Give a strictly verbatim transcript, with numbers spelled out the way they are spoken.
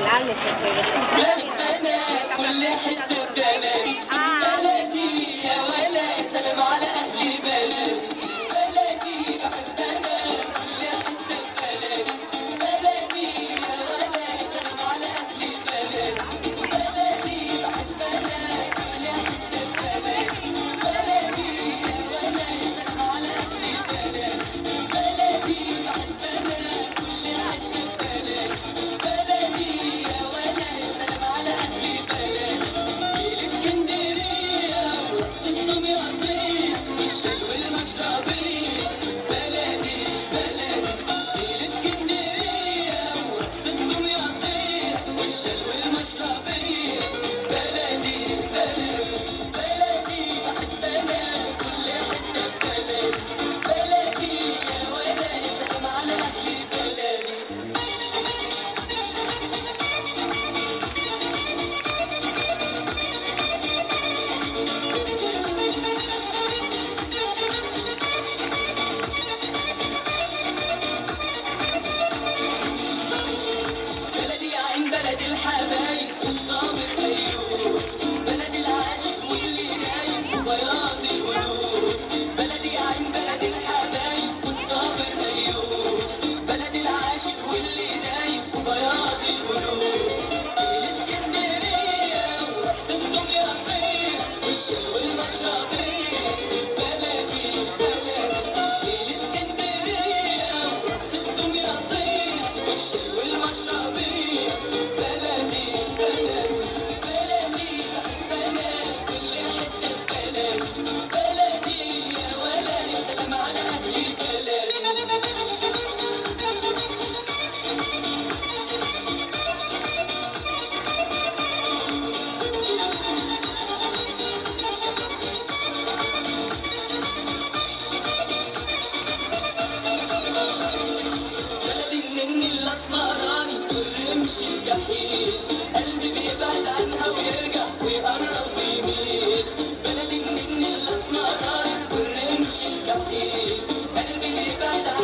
العالم في بلدنا كل حتة بلدي بلدي يا ولا يا سلام على أهل بلدي بلدي بحبنا كل حتة بلدي بلدي يا ولا يا سلام على أهل بلدي بلدي بحبنا كل حتة بلدي بلدي يا ولا يا سلام على أهل بلدي بلدي بحبنا كل حتة بلدي بلدي يا ولا يا سلام على أهل بلدي الإسكندرية ورقصتهم يقضية والشاي والمشربية بلدي بلدي الإسكندرية ورقصتهم يقضية والشاي والمشربية بلدي بلدي بلدي بحبنا كل حتة بلدي بلدي يا ولا يا سلام على أهل بلدي بلدي يا عين بلد الحبايب والصابر أيوب بلد العاشق واللي نايم وبياض القلوب بلدي يا عين بلد الحبايب والصابر أيوب بلد العاشق واللي نايم وبياض القلوب الإسكندرية ورقصتهم يقضية والشاي والمشربية بلدي بلدي الإسكندرية ورقصتهم يقضية والشاي والمشربية بلدي بلدي بلدي بحبنا كل حتة بلدي بلدي يا ولا يا سلام على أهل بلدي بلدي النني الأسمراني والرمش الجحيم قلبي بيبعد عنها ويرجع ويقرب ويميل بلدي النني الأسمراني والرمش الجحيم قلبي بيبعد